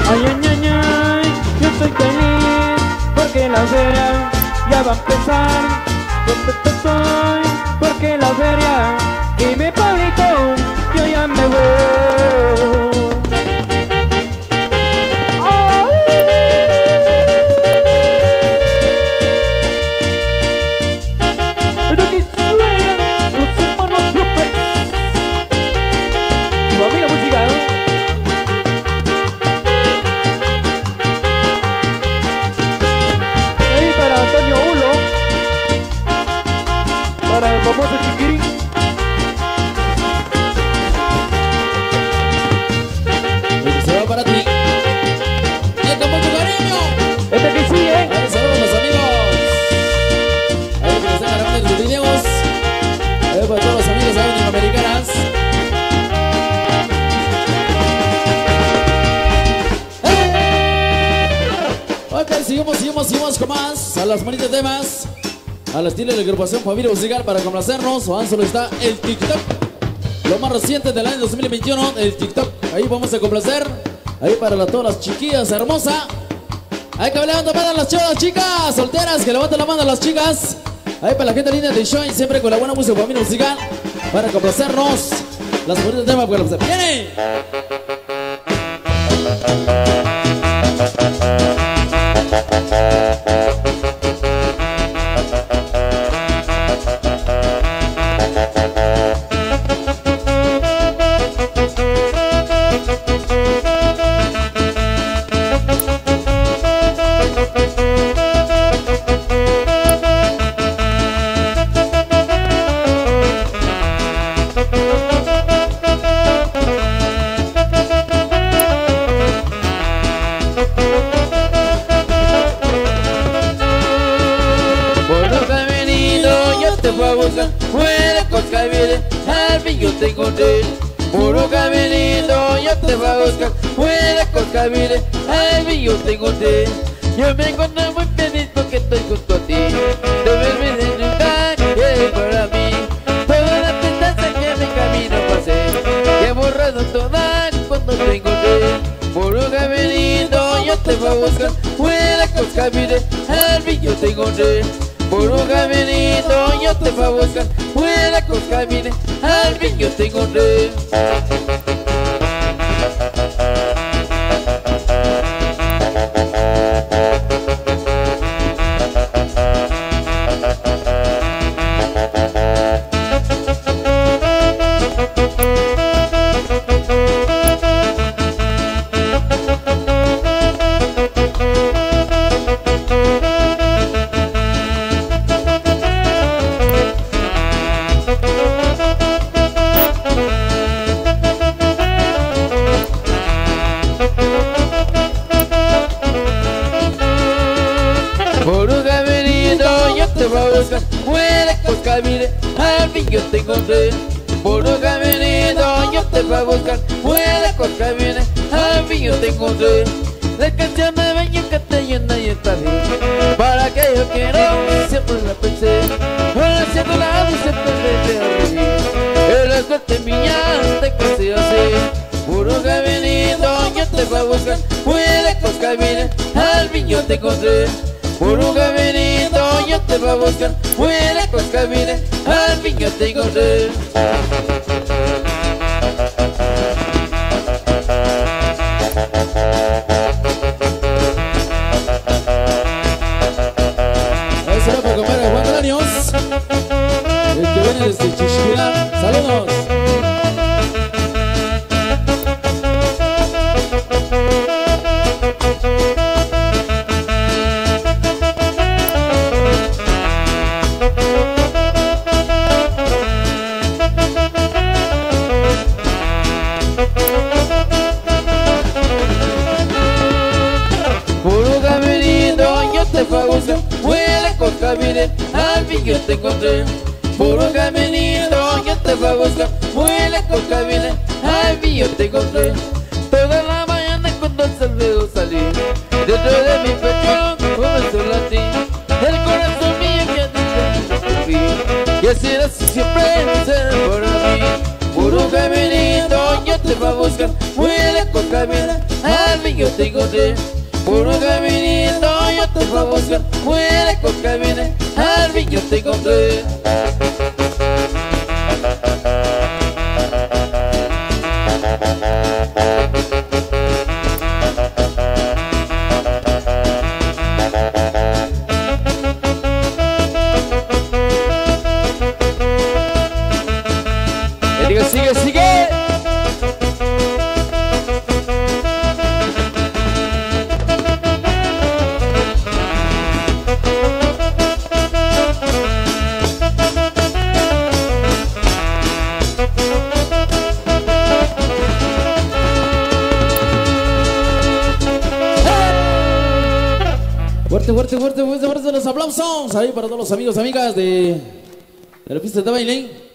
Ay, ay, ay, ay, yo estoy feliz porque la feria ya va a empezar. Contento estoy porque la feria y mi Pablito, yo ya me voy. Famoso Chiquirín. Este se va para ti. Con mucho cariño. Este que sí, Saludos a los amigos. Ahí que están grabando sus videos. Ahí para todos los amigos latinoamericanas. Ok, seguimos con más. A las manitas de más. Al estilo de la agrupación Familia Musical para complacernos. Juan solo está el TikTok. Lo más reciente del año 2021, el TikTok. Ahí vamos a complacer. Ahí para todas las chiquillas hermosas. Hay que levantar la mano a las chavas, chicas solteras, que levanten la mano a las chicas. Ahí para la gente linda de Shine, siempre con la buena música Familia Musical para complacernos. Las bonitas temas para complacer. ¡Viene! Fuera con Javier, al fin yo te encontré. Puro caminito, yo te voy a buscar. Fuera con Javier, al fin yo te encontré. Yo me encontré muy feliz porque estoy junto a ti. Te ves en un lugar que es para mí. Todas las tristezas que en mi camino pasé, que he borrado todas cuando te encontré. Puro caminito, yo te voy a buscar. Fuera con Javier, al fin yo te encontré. Por un caminito yo te voy a buscar. Fuera con camine, al fin yo te encontré. Fuera con camine, al fin yo te encontré. Por un caminito yo te voy a buscar. Fuera con camine, al fin yo te encontré. La canción de baño que te llena y está bien. Para que yo quiero, siempre la pensé. Ahora siendo la y siempre te reír. En la suerte mía te conseguí así. Por un caminito yo te voy a buscar. Fuera con camine, al fin yo te encontré. Por un caminito yo te voy a buscar. Fuera con camine, al fin yo te encontré. Ahí será para comer a Juan Granios. El que viene desde Chichiquilán. Saludos. Fuera con camine, al fin yo te encontré. Por un caminito yo te voy a buscar. Fuera con camine, al fin yo te encontré. Toda la mañana cuando el sol veo salir, dentro de mi pecho comenzó a latir. El corazón mío que dice y así será siempre será para mí. Por un caminito yo te voy a buscar. Fuera con camine, al fin yo te encontré. Por un caminito yo te fui a buscar, muy lejos caminé, al fin yo te encontré. Sigue, sigue. Fuerte, fuerte, fuerte, fuerte, fuerte los aplausos ahí para todos los amigos, amigas de la pista de baile.